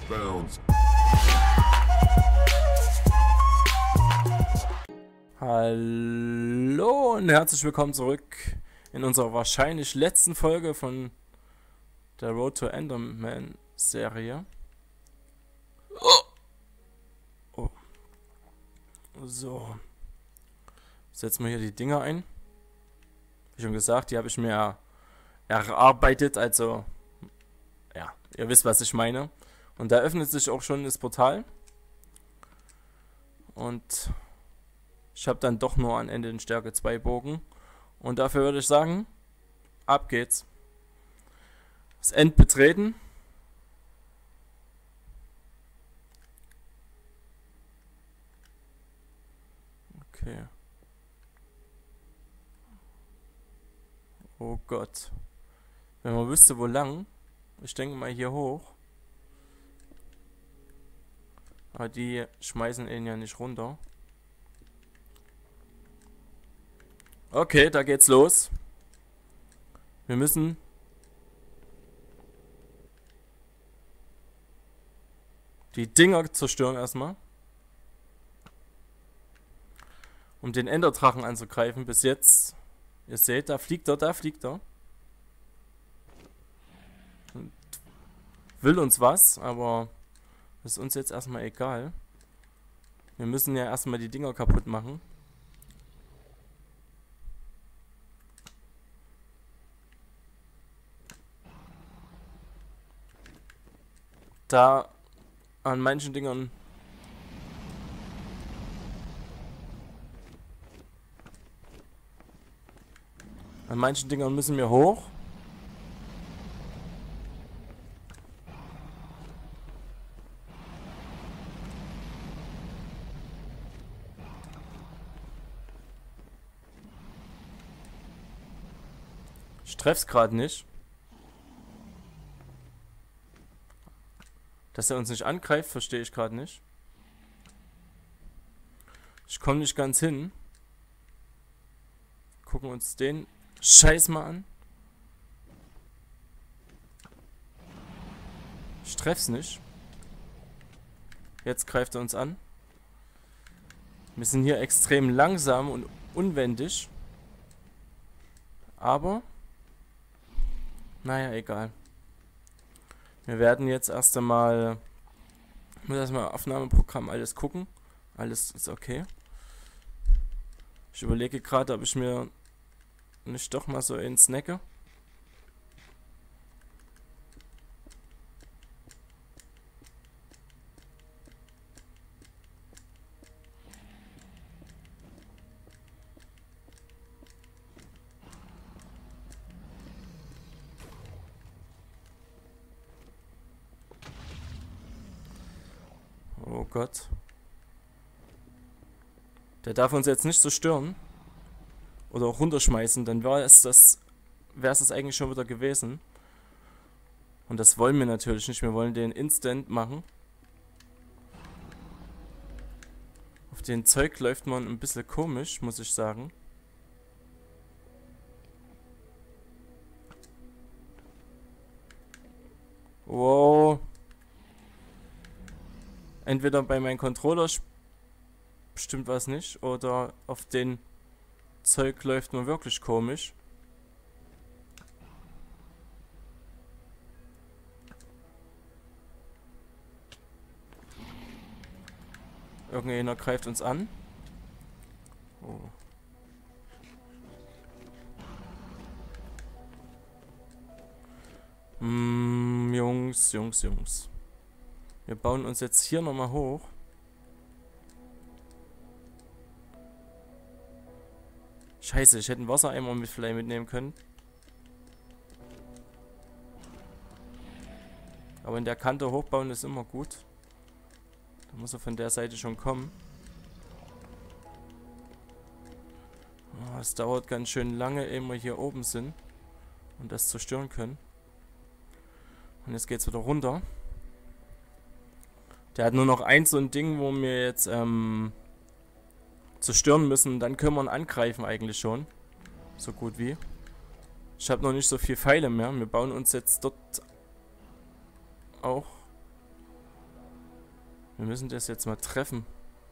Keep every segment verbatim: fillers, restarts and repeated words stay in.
bounds. Hallo und herzlich willkommen zurück in unserer wahrscheinlich letzten Folge von der Road to Enderman Serie. Oh. So. Setzen wir hier die Dinger ein. Wie schon gesagt, die habe ich mir erarbeitet, also ja, ihr wisst, was ich meine. Und da öffnet sich auch schon das Portal. Und ich habe dann doch nur am Ende den Stärke zwei Bogen. Und dafür würde ich sagen, ab geht's. Das End betreten. Okay. Oh Gott. Wenn man wüsste, wo lang. Ich denke mal hier hoch. Aber die schmeißen ihn ja nicht runter. Okay, da geht's los. Wir müssen die Dinger zerstören erstmal. Um den Enderdrachen anzugreifen. Bis jetzt, ihr seht, da fliegt er, da fliegt er. Und will uns was, aber das ist uns jetzt erstmal egal. Wir müssen ja erstmal die Dinger kaputt machen. Da an manchen Dingern an manchen Dingern müssen wir hoch. Ich treff's gerade nicht. Dass er uns nicht angreift, verstehe ich gerade nicht. Ich komme nicht ganz hin. Gucken uns den Scheiß mal an. Ich treff's nicht. Jetzt greift er uns an. Wir sind hier extrem langsam und unwendig. Aber naja, egal. Wir werden jetzt erst einmal ich muss erstmal Aufnahmeprogramm alles gucken. Alles ist okay. Ich überlege gerade, ob ich mir nicht doch mal so einen snacke. Oh Gott. Der darf uns jetzt nicht so stören. Oder auch runterschmeißen, dann wäre es das, wäre es das eigentlich schon wieder gewesen. Und das wollen wir natürlich nicht. Wir wollen den Instant machen. Auf den Zeug läuft man ein bisschen komisch, muss ich sagen. Wow. Entweder bei meinem Controller stimmt was nicht, oder auf den Zeug läuft man wirklich komisch. Irgendjemand greift uns an. Oh. Mm, Jungs, Jungs, Jungs. Wir bauen uns jetzt hier nochmal hoch. Scheiße, ich hätte einen Wassereimer mit vielleicht mitnehmen können. Aber in der Kante hochbauen ist immer gut. Da muss er von der Seite schon kommen. Oh, es dauert ganz schön lange, ehe wir hier oben sind und das zerstören können. Und jetzt geht's wieder runter. Der hat nur noch ein so ein Ding, wo wir jetzt ähm, zerstören müssen. Dann können wir ihn angreifen eigentlich schon. So gut wie. Ich habe noch nicht so viel Pfeile mehr. Wir bauen uns jetzt dort auch Wir müssen das jetzt mal treffen.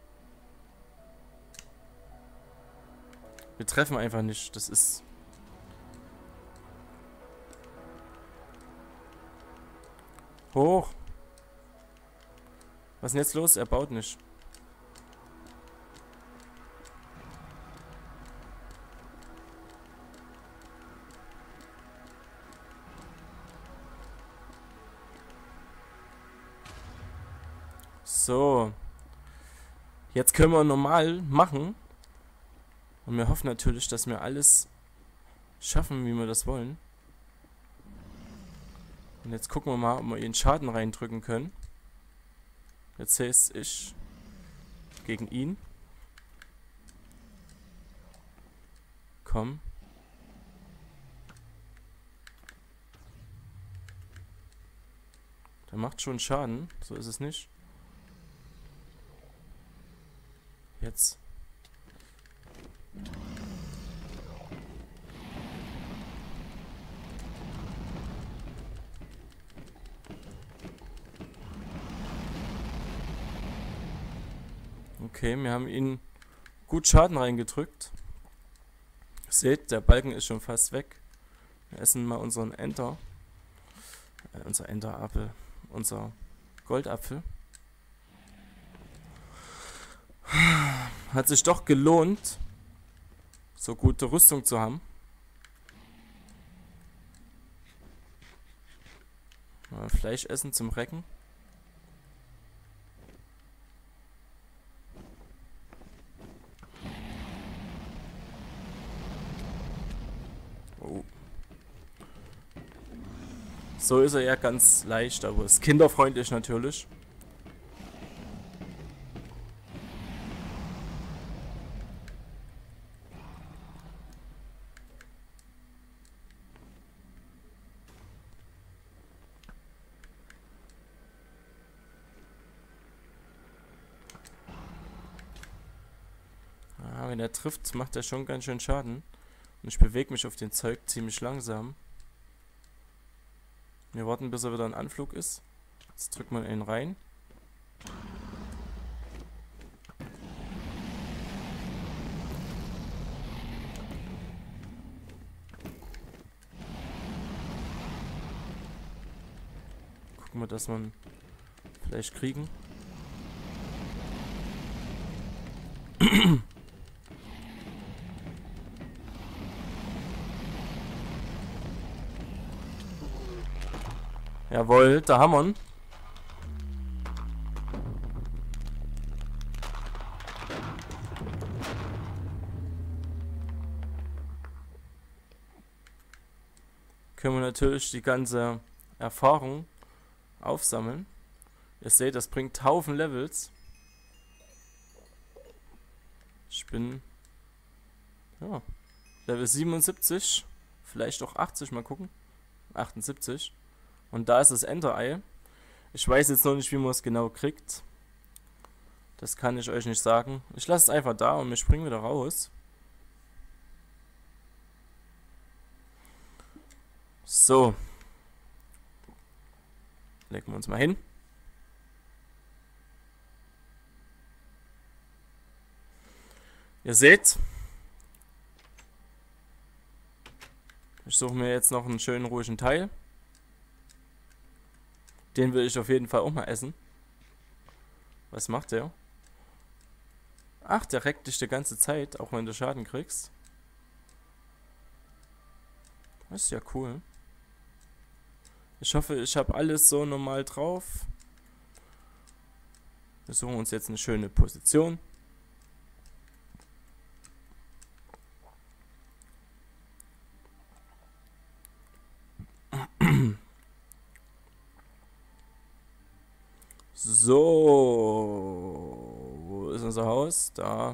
Wir treffen einfach nicht. Das ist... Hoch. Was ist denn jetzt los? Er baut nicht. So. Jetzt können wir normal machen. Und wir hoffen natürlich, dass wir alles schaffen, wie wir das wollen. Und jetzt gucken wir mal, ob wir ihren Schaden reindrücken können. Jetzt heißt ich gegen ihn. Komm. Der macht schon Schaden, so ist es nicht. Jetzt. Okay, wir haben ihn gut Schaden reingedrückt. Seht, der Balken ist schon fast weg. Wir essen mal unseren Enter. Äh, unser Enterapfel. Unser Goldapfel. Hat sich doch gelohnt, so gute Rüstung zu haben. Mal Fleisch essen zum Recken. Oh. So ist er ja ganz leicht, aber ist kinderfreundlich natürlich. Wenn er trifft, macht er schon ganz schön Schaden. Und ich bewege mich auf den Zeug ziemlich langsam. Wir warten, bis er wieder ein Anflug ist. Jetzt drückt man ihn rein. Gucken wir, dass wir vielleicht kriegen. Jawohl, da haben wir ihn. Können wir natürlich die ganze Erfahrung aufsammeln. Ihr seht, das bringt Haufen Levels. Ich bin ja, Level siebenundsiebzig, vielleicht auch achtzig, mal gucken. achtundsiebzig. Und da ist das Enter-Ei. Ich weiß jetzt noch nicht, wie man es genau kriegt. Das kann ich euch nicht sagen. Ich lasse es einfach da und wir springen wieder raus. So. Legen wir uns mal hin. Ihr seht, ich suche mir jetzt noch einen schönen ruhigen Teil. Den will ich auf jeden Fall auch mal essen. Was macht der? Ach, der reckt dich die ganze Zeit, auch wenn du Schaden kriegst. Das ist ja cool. Ich hoffe, ich habe alles so normal drauf. Wir suchen uns jetzt eine schöne Position. So, wo ist unser Haus? Da.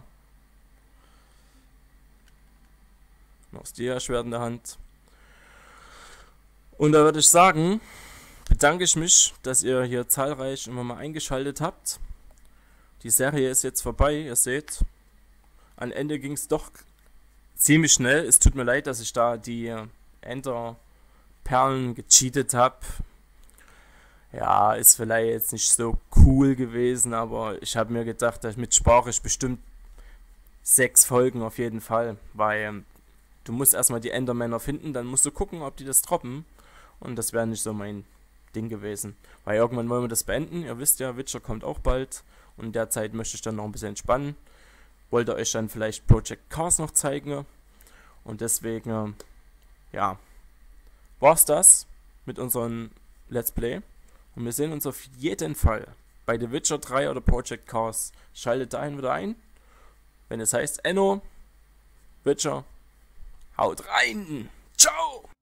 Noch das Dia-Schwert in der Hand. Und da würde ich sagen, bedanke ich mich, dass ihr hier zahlreich immer mal eingeschaltet habt. Die Serie ist jetzt vorbei, ihr seht. Am Ende ging es doch ziemlich schnell. Es tut mir leid, dass ich da die Ender-Perlen gecheatet habe. Ja, ist vielleicht jetzt nicht so cool gewesen, aber ich habe mir gedacht, damit spare ich bestimmt sechs Folgen auf jeden Fall, weil ähm, du musst erstmal die Endermänner finden, dann musst du gucken, ob die das droppen. Und das wäre nicht so mein Ding gewesen. Weil irgendwann wollen wir das beenden. Ihr wisst ja, Witcher kommt auch bald. Und in der Zeit möchte ich dann noch ein bisschen entspannen. Wollte euch dann vielleicht Project Cars noch zeigen. Und deswegen, äh, ja, war's das mit unserem Let's Play. Und wir sehen uns auf jeden Fall bei The Witcher drei oder Project Cars. Schaltet dahin wieder ein. Wenn es heißt Enno, Witcher, haut rein. Ciao.